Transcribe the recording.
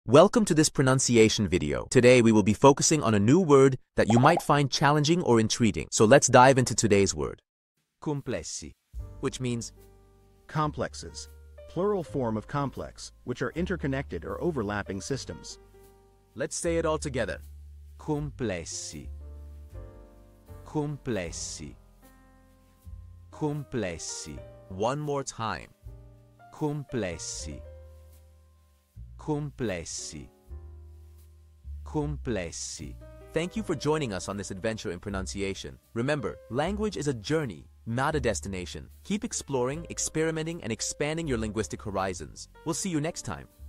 Welcome to this pronunciation video. Today we will be focusing on a new word that you might find challenging or intriguing. So let's dive into today's word. Complessi, which means Complexes, plural form of complex, which are interconnected or overlapping systems. let's say it all together. Complessi. Complessi. Complessi. One more time. Complessi. Complessi. Complessi. Thank you for joining us on this adventure in pronunciation. Remember, language is a journey, not a destination. Keep exploring, experimenting, and expanding your linguistic horizons. We'll see you next time.